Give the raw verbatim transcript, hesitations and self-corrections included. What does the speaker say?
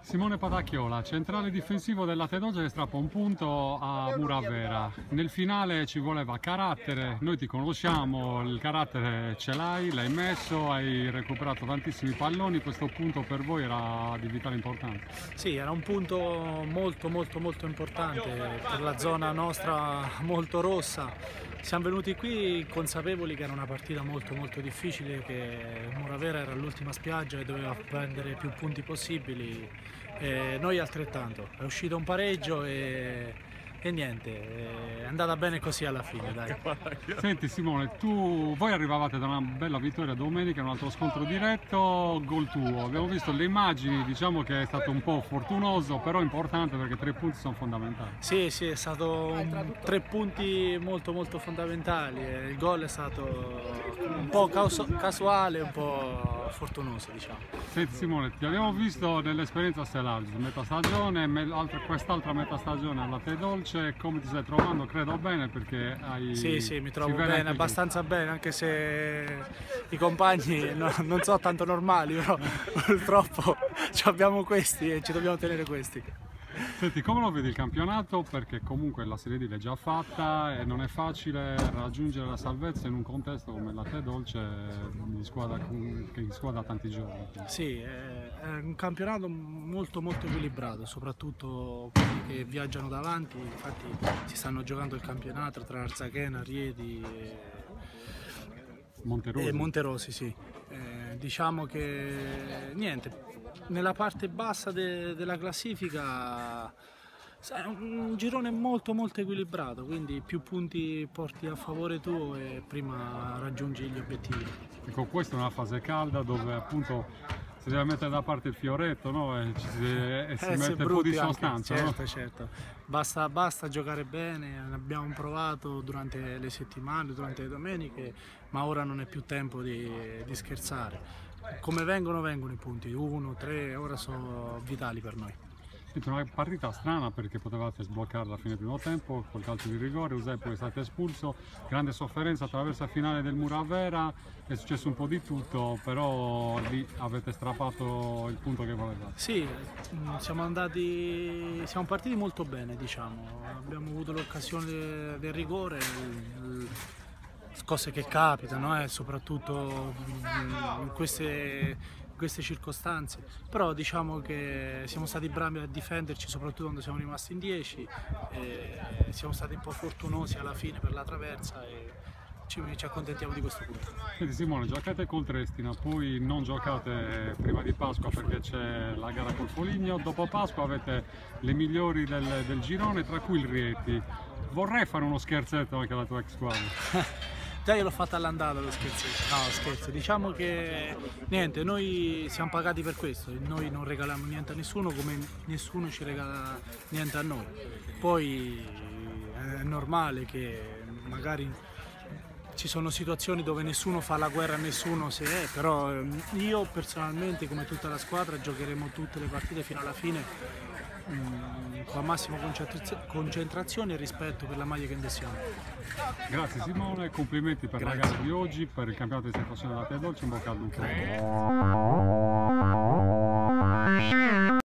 Simone Patacchiola, centrale difensivo del Latte Dolce che strappa un punto a Muravera. Nel finale ci voleva carattere, noi ti conosciamo, il carattere ce l'hai, l'hai messo, hai recuperato tantissimi palloni, questo punto per voi era di vitale importanza. Sì, era un punto molto molto molto importante per la zona nostra molto rossa. Siamo venuti qui consapevoli che era una partita molto molto difficile, che Muravera era l'ultima spiaggia e doveva prendere più punti possibili, e noi altrettanto. È uscito un pareggio e, e niente, è andata bene così alla fine, dai. Senti Simone, tu, voi arrivavate da una bella vittoria domenica, un altro scontro diretto, gol tuo. Abbiamo visto le immagini, diciamo che è stato un po' fortunoso, però importante perché tre punti sono fondamentali. Sì, sì, è stato un, tre punti molto molto fondamentali. Il gol è stato un po' casuale, un po' fortunoso, diciamo. Senti Simone, ti abbiamo visto nell'esperienza Stellargis, metà stagione, quest'altra metà stagione al Latte Dolce, come ti stai trovando? Credo bene perché hai... Sì, sì, mi trovo bene, abbastanza bene, anche se i compagni no, non sono tanto normali, però purtroppo abbiamo questi e ci dobbiamo tenere questi. Senti, come lo vedi il campionato? Perché comunque la Serie D l'è già fatta e non è facile raggiungere la salvezza in un contesto come il Latte Dolce di squadra, che in squadra ha tanti giorni. Sì, è un campionato molto molto equilibrato, soprattutto quelli che viaggiano davanti, infatti si stanno giocando il campionato tra Arzachena, Rieti e Monterosi. E Monterosi, sì. Eh, diciamo che niente. Nella parte bassa de della classifica è un girone molto molto equilibrato, quindi più punti porti a favore tuo e prima raggiungi gli obiettivi. Ecco, questa è una fase calda dove appunto si deve mettere da parte il fioretto, no? E ci si, e si eh, mette un po' di sostanza. Anche, certo, no? certo. Basta, basta giocare bene, abbiamo provato durante le settimane, durante le domeniche, ma ora non è più tempo di, di scherzare. Come vengono, vengono i punti, uno, tre, ora sono vitali per noi. Una partita strana perché potevate sbloccarla a fine primo tempo col calcio di rigore, Usai poi è stato espulso, grande sofferenza attraverso la finale del Muravera, è successo un po' di tutto, però lì avete strappato il punto che volevate. Sì, siamo andati, siamo partiti molto bene, diciamo, abbiamo avuto l'occasione del rigore, cose che capitano, eh, soprattutto in queste in queste circostanze, però diciamo che siamo stati bravi a difenderci soprattutto quando siamo rimasti in dieci, e siamo stati un po' fortunosi alla fine per la traversa e ci, ci accontentiamo di questo punto. Senti Simone, giocate col Triestina, poi non giocate prima di Pasqua perché c'è la gara col Foligno, dopo Pasqua avete le migliori del, del girone, tra cui il Rieti. Vorrei fare uno scherzetto anche alla tua ex squadra. Già io l'ho fatta all'andata lo scherzetto, no scherzo, diciamo che niente, noi siamo pagati per questo, noi non regaliamo niente a nessuno come nessuno ci regala niente a noi, poi è normale che magari ci sono situazioni dove nessuno fa la guerra a nessuno se è, però io personalmente come tutta la squadra giocheremo tutte le partite fino alla fine con la massima concentrazione e rispetto per la maglia che indossiamo. Grazie Simone, complimenti per Grazie. la gara di oggi, per il campionato che stai facendo da Latte Dolce, in bocca al lupo.